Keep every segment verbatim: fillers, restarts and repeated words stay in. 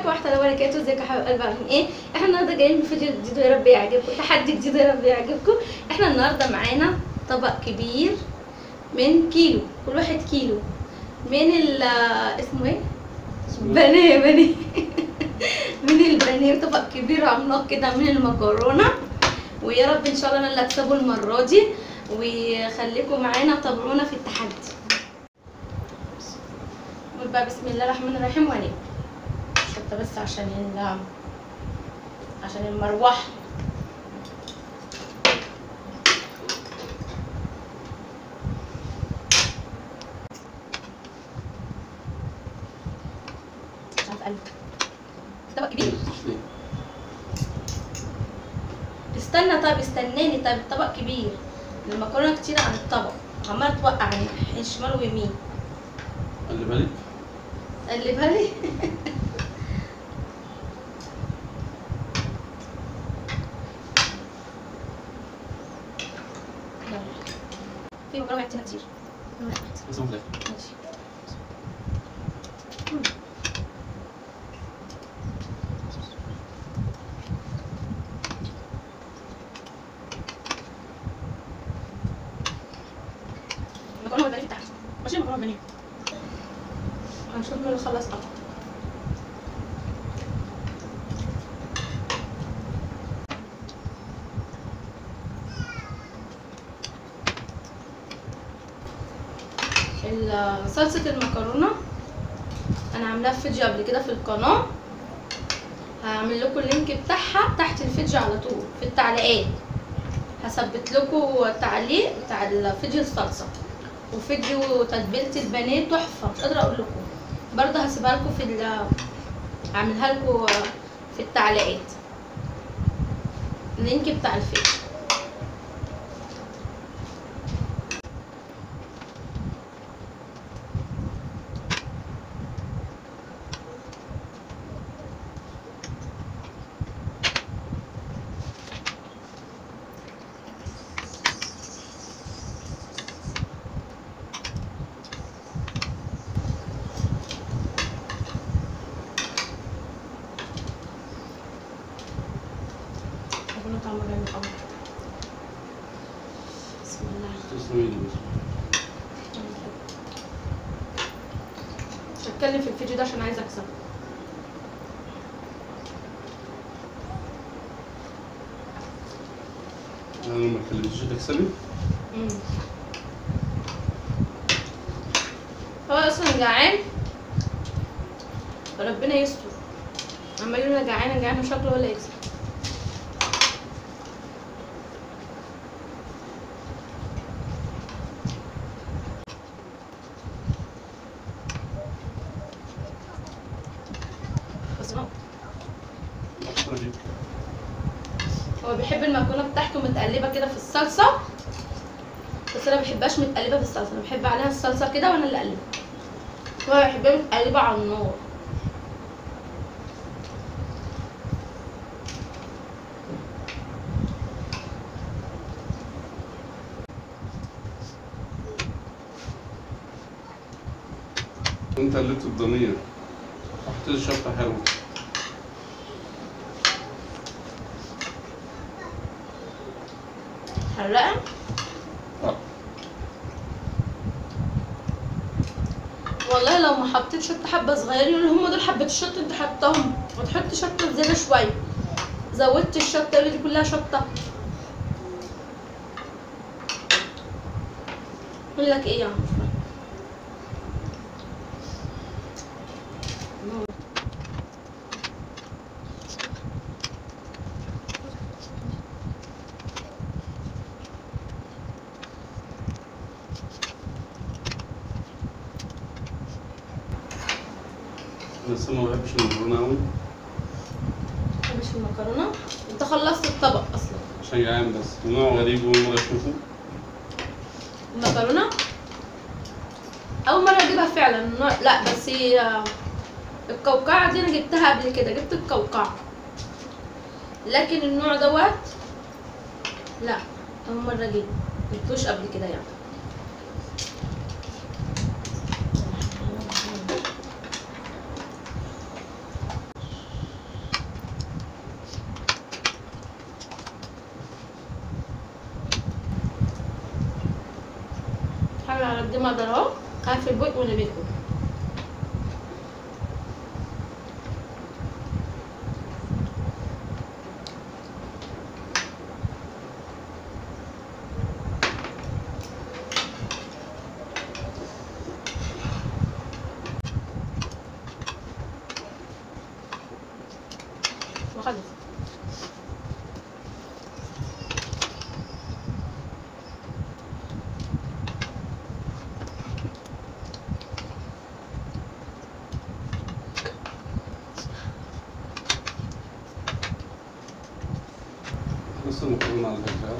عليكم ورحمه الله وبركاته. ازيكم يا حبايب قلبي عاملين ايه؟ احنا النهارده جايين بفيديو جديد ويا رب يعجبكم، تحدي جديد ويا رب يعجبكم. احنا النهارده معانا طبق كبير من كيلو، كل واحد كيلو من ال اسمه ايه؟ بانيه بانيه من البانيه، طبق كبير عملاق كده من المكرونه، ويا رب ان شاء الله انا اللي اكسبه المره دي. وخليكم معانا وتابعونا في التحدي. نقول بقى بسم الله الرحمن الرحيم وهنبدا. حتى بس عشان ال عشان المروحه. مش عارفه قلب طبق كبير. استنى طيب استناني طيب. الطبق كبير، المكرونه كتير عن الطبق، عماله توقع عن شمال ويمين. قلبها لي قلبها لي في مكرونه وقعت كتير. بس مو ماشي. المكرونه والبانيه تحت. ماشي المكرونه والبانيه. هنشوف مين اللي خلص قطع. صلصة المكرونة انا عاملاها في فيديو قبل كده في القناة، هعمل لكم اللينك بتاعها تحت الفيديو على طول في التعليقات. هثبت لكم التعليق بتاع الفيديو الصلصة وفيديو تتبيلة البانيه تحفة، مش قادرة اقول لكم. برضه هسيبها لكم في هعملها لكم في التعليقات اللينك بتاع الفيديو. طعمه جامد قوي. بسم الله. تسلمي لي بس. مش هتكلم في الفيديو ده عشان عايزه اكسب. انا ما اتكلمتش هتكسبي؟ امم هو اصلا جعان، ربنا يستر. عمال يقول انا جعانه جعانه، شكله ولا يكسب. هو بيحب المكرونه بتاعته متقلبه كده في الصلصه، بس انا ما بحبهاش متقلبه في الصلصه، انا بحب عليها الصلصه كده وانا اللي اقلبها. هو بيحبها متقلبه على النار. انت قلبت الضنيه، حطيت شطه حلوه. حرقه؟ اه والله لو ما حطيت شطه حبه صغيرين اللي هم دول حبه الشطه انت حطاهم، وتحط شطه زياده شويه. زودت الشطه اللي دي كلها شطه. اقول لك ايه يا عم؟ بس انا ما بحبش المكرونه قوي. ما بحبش المكرونه؟ انت خلصت الطبق اصلا. عشان جعان بس، نوع غريب اول مره اشوفه. المكرونه اول مره اجيبها فعلا. لا بس هي القوقعه دي انا جبتها قبل كده، جبت القوقعه، لكن النوع دوت لا اول مره اجيبه، جبتوش قبل كده يعني. انا على قد ما اقدر اهو هقفل البوق وانا باكل. وخلص. نص المكرونة على فكرة.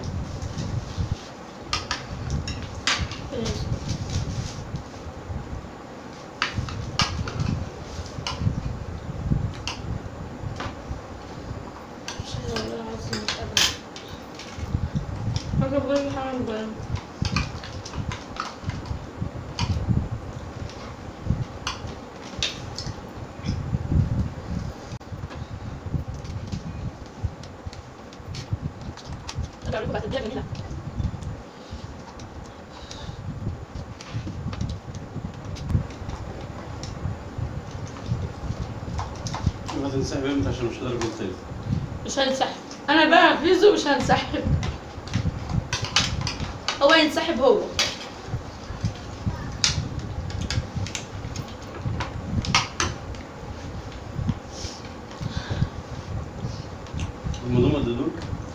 أنا بقول حاجة بقى. أنا أقول لكم بعد الدنيا جميلة. ما تنسحب امتى عشان مش قادر اقول تاني. مش هنسحب. أنا بقى فيزو مش هنسحب. هو ينسحب هو. الموضوع مددوك؟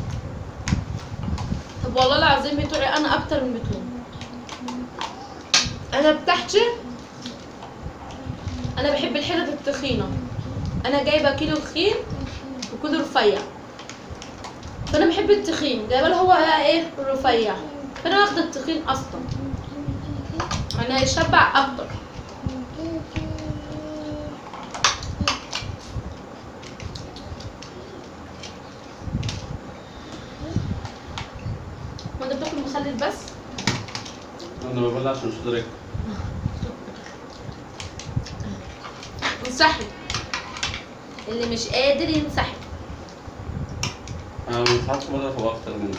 طب والله العظيم بتوعي أنا أكتر من بتوعهم. أنا بتاعتي أنا بحب الحتت التخينة. أنا جايبة كيلو تخين وكيلو رفيع. فأنا بحب التخين، جايبة له هو بقى إيه الرفيع. فأنا واخدة التخين أصلا. أنا هيشبع أكتر. وأنت بتاكل مخلل بس؟ انا ببلع عشان مش قادر اكل. انسحب. اللي مش قادر ينسحب. انا لما اتحط مرة فهو اكتر مني.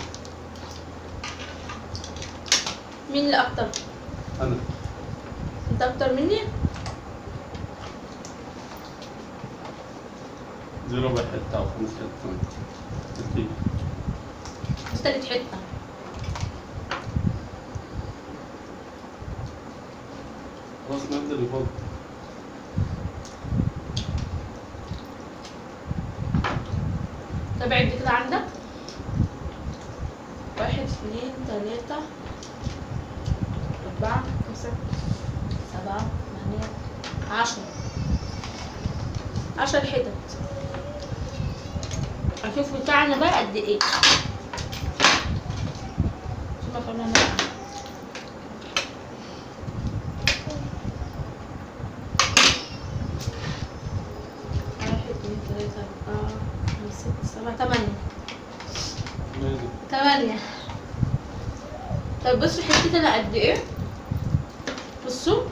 مين اللي أكتر؟ انا. أنت أكتر مني؟ دي ربع حتة او خمس حتة كمان. كتير. دي تالت حتة. خلاص نبدأ اللي فوق. طب عد كده عندك. واحد اثنين ثلاثة أربعة خمسة سبعة ثمانية عشرة. عشر حتت. أشوف بتاعنا بقى قد إيه. شوف كمان بقى. واحد اثنين ثلاثة أربعة خمسة ستة سبعة ثمانية. ماشي. ثمانية. طب بصوا حتتي أنا قد إيه. بصوا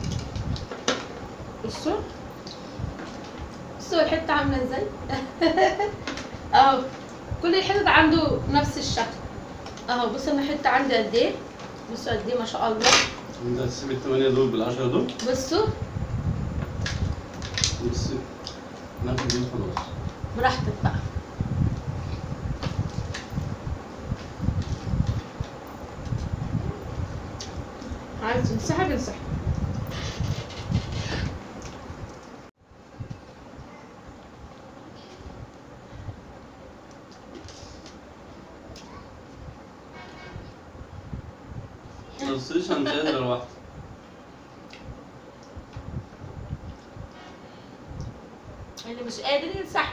بصوا بصوا الحتة عاملة ازاي. اهو كل الحتت عنده نفس الشكل. اهو بصوا انا الحتة عندي قد ايه. بصوا قد ايه ما شاء الله. انت هتسيب الثمانية دول بالعشرة دول؟ بصوا بس ناخد دول خلاص. براحتك بقى. عايز تنسحب انسحب. ما تصيرش عن قادر لوحدي. اللي مش قادر ينسحب.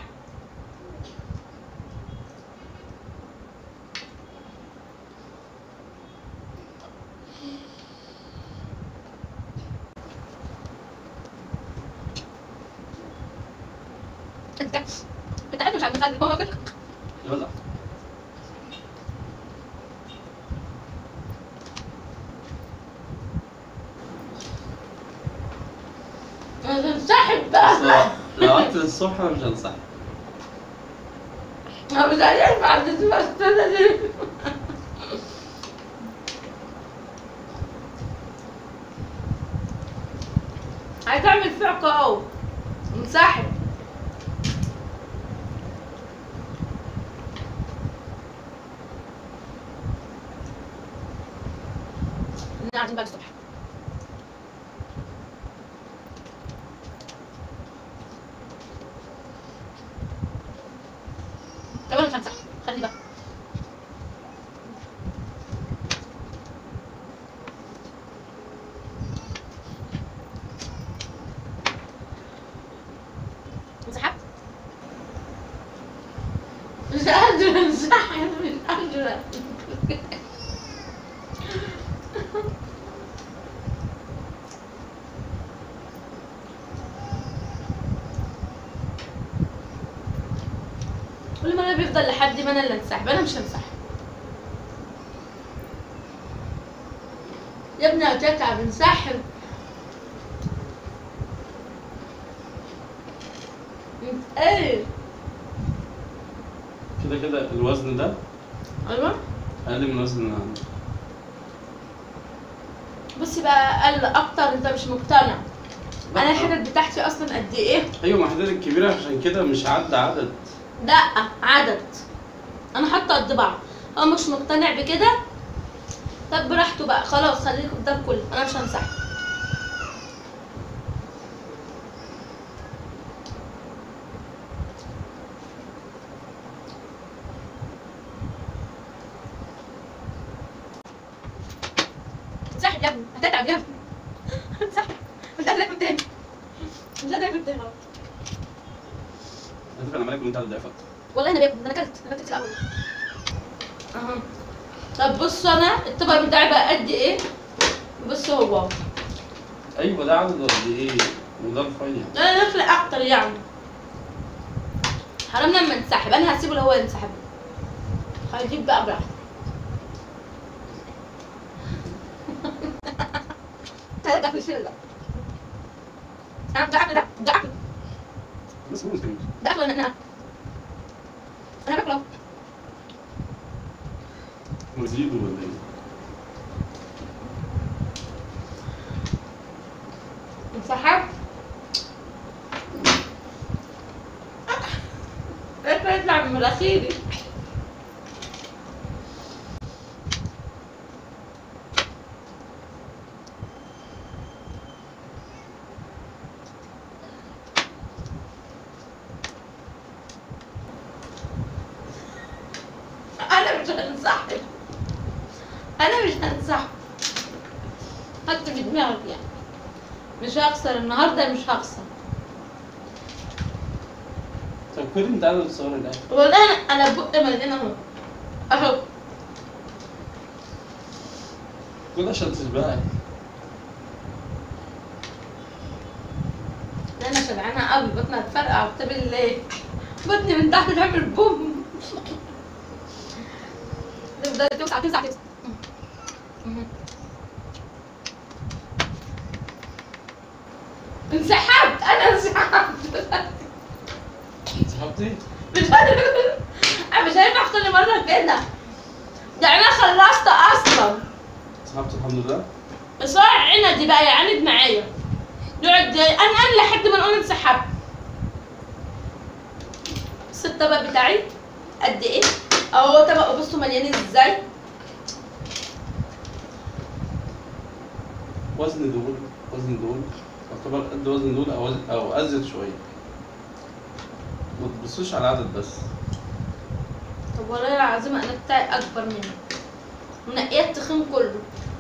انت انت قاعد مش عارف تخلي هو كده. يلا. انسحب بقى. لو قعدت للصبح انا مش هنسحب. انا مش عارف بعد السنة دي. عايز اعمل فيه عقاب منسحب. احنا قاعدين بقى الصبح. طب انا مش هنسحب، خلي بقى. انسحبت؟ مش قادرة انسحب، مش قادرة. كل مرة بيفضل لحد ما انا اللي انسحب. انا مش هنسحب يا ابني، قلت لك بنسحب. ايه كده كده الوزن ده ايوه اقل من الوزن اللي عندي. بصي بقى اقل اكتر، انت مش مقتنع. انا الحتت بتاعتي اصلا قد ايه؟ ايوه ما حضرتك كبيره عشان كده مش عدى عدد. لا عدد، انا حاطه قد بعض. هو مش مقتنع بكده؟ طب براحته بقى، خلاص خليك قدام كله، انا مش هنسحب. انسحب يا ابني، هتتعب يا ابني. انسحب، مش قادره اكل تاني، مش قادره اكل تاني. على فكره انا مالك وانت هتضعف اكتر. والله انا باكل، انا اكلت انا اكلت الاول. اها طب بصوا، انا الطبق بتاعي بقى قد ايه؟ بصوا هو. ايوه ده عدد قد ايه؟ وده رفيع. انا نخلق اكتر يعني. حرام لما انسحب، انا هسيبه لو هو ينسحب. هجيب بقى براحتك. هرجع في الشله. انا ده اكل، ده ده اكل، بس مو مستنيش. ده اكل. انا انا باكله. مزيد ولا ايه؟ انسحب. لازم يطلع من مناخيري. انا مش هنسحب، انا مش هنسحب. حط في دماغك يعني مش هخسر النهارده، مش هخسر. طب كل انت عدد الصور الاكل. والله انا انا بق مليان اهو اهو. كل عشان تشبعك. انا شبعانه قوي، بطني هتفرقع وكتاب الله، بطني من تحت تعمل بوم. تفضل توسع توسع توسع. انسحبت، انا انسحبت. انسحبتي؟ مش قادرة، انا مش هينفع كل مره كده، يعني انا خلصت اصلا. انسحبت الحمد لله. بس هو عندي بقى يعاند معايا، يقعد انا انا لحد ما نقول انسحبت. بص الطبق بتاعي قد ايه اهو، طبق بصوا مليان ازاي. وزن دول وزن دول يعتبر قد وزن دول او او ازيد شويه. ما تبصوش على العدد بس. طب والله العظيم انا بتاعي اكبر مني، منقيه التخين كله.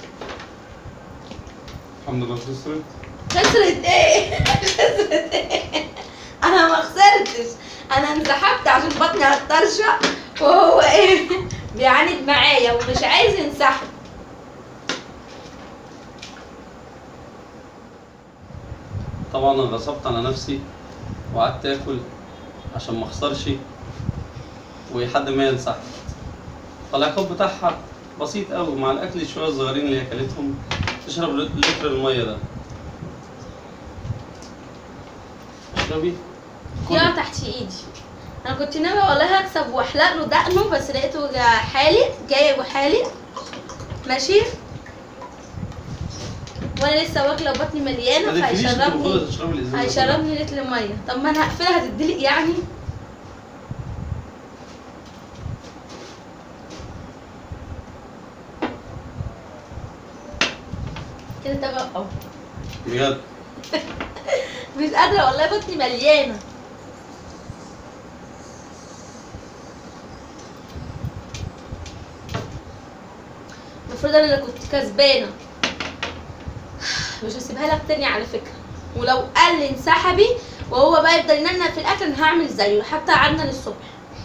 الحمد لله خسرت. خسرت ايه؟ خسرت ايه؟ انا ما خسرتش، انا انسحبت عشان بطني هتطرشق، وهو ايه بيعاند معايا ومش عايز ينسحب. طبعا انا غصبت على نفسي وقعدت اكل عشان ما اخسرش ولحد ما ينسحب. فالعقاب بتاعها بسيط قوي، مع الاكل شويه صغيرين اللي اكلتهم تشرب لتر الميه ده. اشربي. يا تحت ايدي، انا كنت ناويه والله هكسب واحلق له دقنه، بس لقيته جا حالي جاي وحالي ماشي. وانا لسه واكله وبطني مليانه ما تقفليش، انت المفروض فهيشربني تشربي الازازه كلها. هيشربني لتر ميه. طب ما انا هقفلها هتدلق يعني. كده تمام اهو. بجد مش قادره والله بطني مليانه. المفروض انا اللي كنت كسبانه. مش هسيبها لك تاني على فكره، ولو قال لي انسحبي وهو بقى يفضل يننى في الاكل انا هعمل زيه حتى قعدنا للصبح.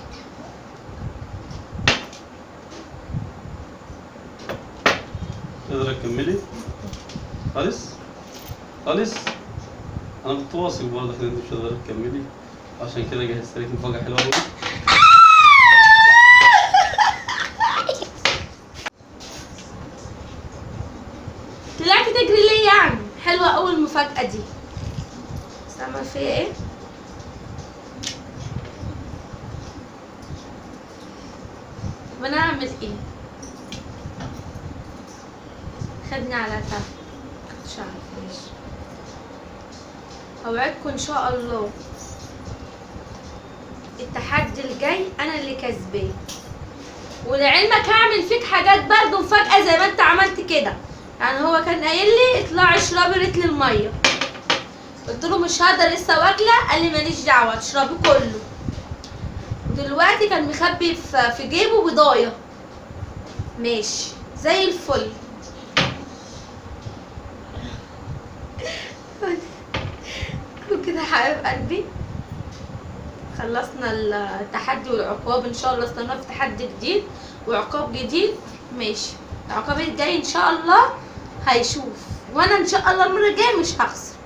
تقدري تكملي؟ خالص؟ خالص؟ انا كنت واثق برضه ان انت مش هتقدري تكملي، عشان كده جهزت لك مفاجأة حلوة قوي. طلعتي تجري ليه يعني؟ حلوه قوي المفاجاه دي. سامع فيها ايه؟ طب انا اعمل ايه؟ خدني على تف مش عارفه ايش. اوعدكم ان شاء الله التحدي الجاي انا اللي كسبان، ولعلمك هعمل فيك حاجات برضه مفاجاه زي ما انت عملت كده. يعني هو كان قايل لي اطلعي اشربي رتل الميه، قلت له مش هقدر لسه واكله، قال لي ماليش دعوه تشربي كله. دلوقتي كان مخبي في في جيبه بضايه. ماشي زي الفل. وكده حبايب قلبي خلصنا التحدي والعقاب. ان شاء الله استنونا في تحدي جديد وعقاب جديد. ماشي العقاب الجاي ان شاء الله هيشوف، وانا ان شاء الله المره الجايه مش هخسر.